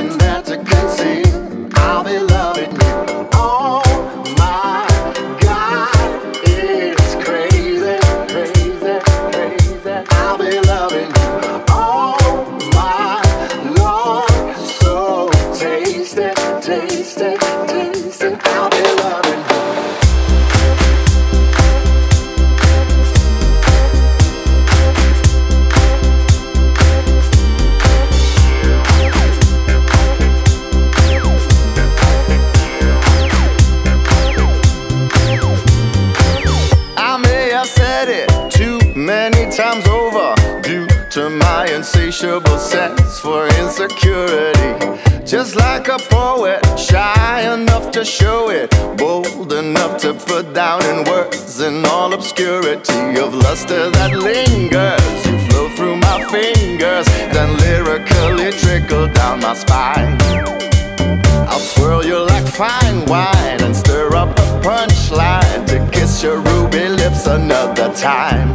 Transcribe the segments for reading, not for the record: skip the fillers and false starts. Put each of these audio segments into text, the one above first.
nothing there to conceal. I'll be loving you. Oh my God, it's crazy, crazy, crazy. I'll be loving you. Oh my Lord, so tasty, tasty, tasty. I'll be loving you. Many times over, due to my insatiable sense for insecurity. Just like a poet, shy enough to show it, bold enough to put down in words in all obscurity of luster that lingers. You flow through my fingers, then lyrically trickle down my spine. I'll swirl you like fine wine and stir up a punchline to kiss your ruby lips another time.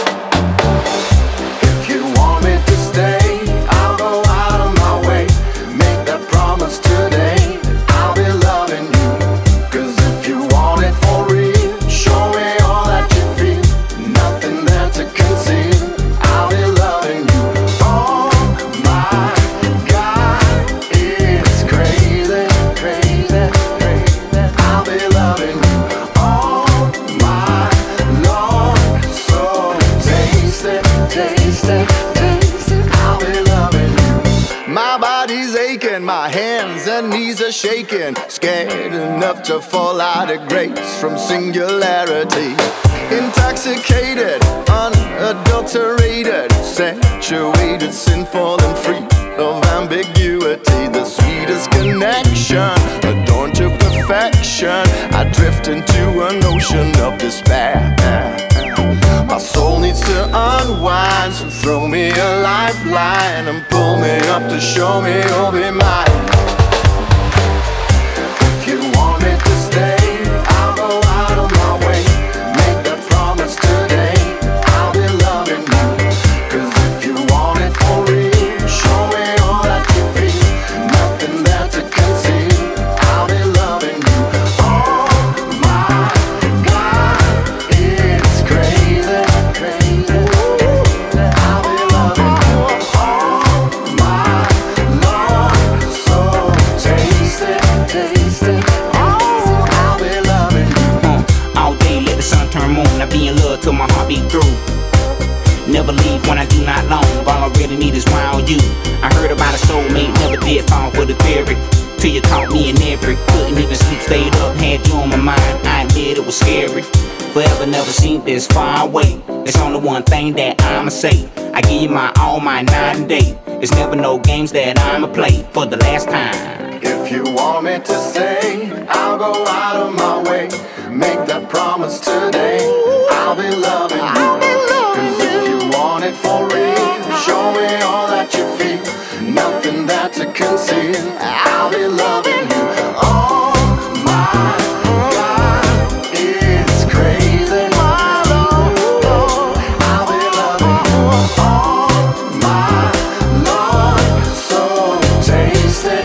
If you want me to stay, I'll go out of my way. Make that promise today, I'll be loving you. Cause if you want it for real, show me all that you feel. Nothing there to conceal, I'll be loving you. Oh my God, it's crazy, crazy, crazy. I'll be loving you. Oh my Lord, so tasty, tasty, tasty. I'll be loving you. My body's aching, my hands and knees are shaking, scared enough to fall out of grace from singularity. Intoxicated, unadulterated, saturated, sinful and free of ambiguity. The sweetest connection, adorned to perfection. I drift into an ocean of despair. My soul needs to unwind, so throw me a lifeline and pull me up to show me you'll be mine. If you want me to stay, I'll go out of my way. Make that promise today, I'll be loving you. Cause if you want it for real, show me all that you feel. Nothing there to conceal, I'll be loving you. Oh my God, it's crazy, crazy. I'll be loving you. Oh my Lord, so tasty, tasty. Oh, I'll be loving you. All day let the sun turn moon, I be in love till my heart beat through. Never leave when I do not long, all I really need is round you. I heard about a soulmate, never did fall for the theory, till you caught me in every. Couldn't even sleep, stayed up, had you on my mind. I admit it was scary. Forever never seemed this far away. There's only one thing that I'ma say, I give you my all, my night and day. There's never no games that I'ma play for the last time. If you want me to stay, I'll go out of my way. Make that promise today, I'll be loving you. Cause if you want it for real, show me all that you feel. Nothing there to conceal, I'll be loving you. Oh my God, it's crazy. I'll be loving you. Oh my Lord, so tasty.